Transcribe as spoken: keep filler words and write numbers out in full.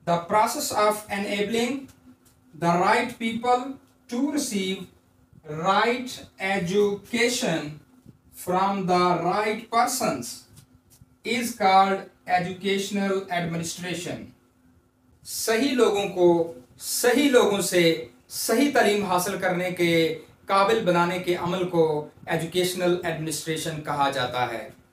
The process of enabling the right people to receive right education from the right persons is called educational administration. सही लोगों को सही लोगों से सही तालीम हासिल करने के काबिल बनाने के अमल को एजुकेशनल एडमिनिस्ट्रेशन कहा जाता है।